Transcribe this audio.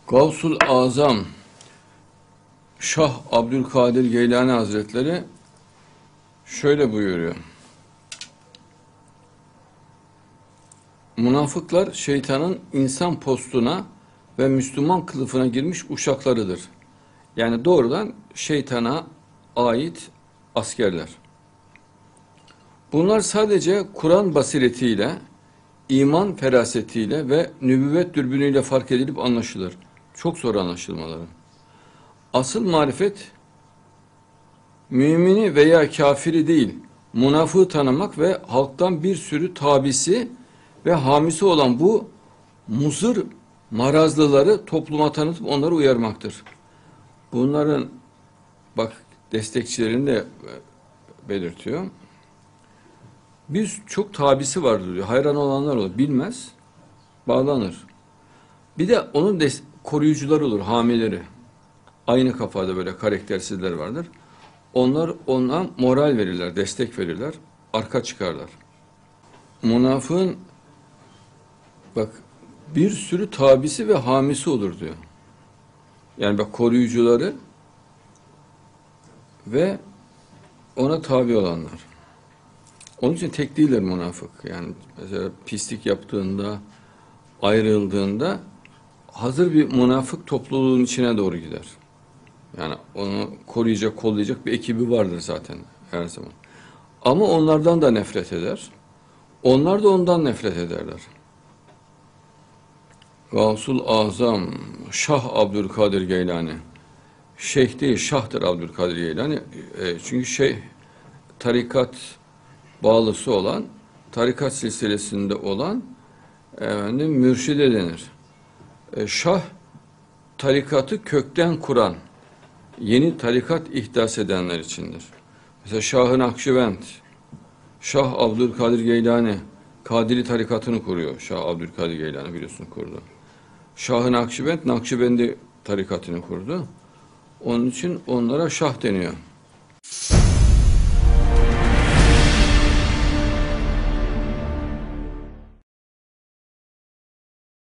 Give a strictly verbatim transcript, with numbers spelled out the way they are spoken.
Gavsul Azam Şah Abdülkadir Geylani Hazretleri şöyle buyuruyor. Münafıklar şeytanın insan postuna ve Müslüman kılıfına girmiş uşaklarıdır. Yani doğrudan şeytana ait askerler. Bunlar sadece Kur'an basiretiyle, iman ferasetiyle ve nübüvvet dürbünüyle fark edilip anlaşılır. Çok zor anlaşılmaları. Asıl marifet, mümini veya kafiri değil, münafığı tanımak ve halktan bir sürü tabisi ve hamisi olan bu muzır marazlıları topluma tanıtıp onları uyarmaktır. Bunların bak destekçilerini de belirtiyor. Bir çok tabisi vardır diyor. Hayran olanlar olur. Bilmez, bağlanır. Bir de onun koruyucuları olur, hamileri. Aynı kafada böyle karaktersizler vardır. Onlar ona moral verirler, destek verirler, arka çıkarlar. Münafığın bak bir sürü tabisi ve hamisi olur diyor. Yani bak koruyucuları ve ona tabi olanlar. Onun için tek değiller münafık. Yani mesela pislik yaptığında, ayrıldığında hazır bir münafık topluluğun içine doğru gider. Yani onu koruyacak, kollayacak bir ekibi vardır zaten her zaman. Ama onlardan da nefret eder. Onlar da ondan nefret ederler. Gavsul Azam Şah Abdülkadir Geylani. Şeyh değil, Şah'tır Abdülkadir Geylani. E, çünkü şey tarikat bağlısı olan, tarikat silsilesinde olan efendim, mürşide denir. E, Şah tarikatı kökten kuran, yeni tarikat ihdas edenler içindir. Mesela Şah-ı Nakşibend, Şah Abdülkadir Geylani, Kadiri tarikatını kuruyor. Şah Abdülkadir Geylani biliyorsun kurdu. Şah-ı Nakşibend, Nakşibendi tarikatını kurdu. Onun için onlara Şah deniyor.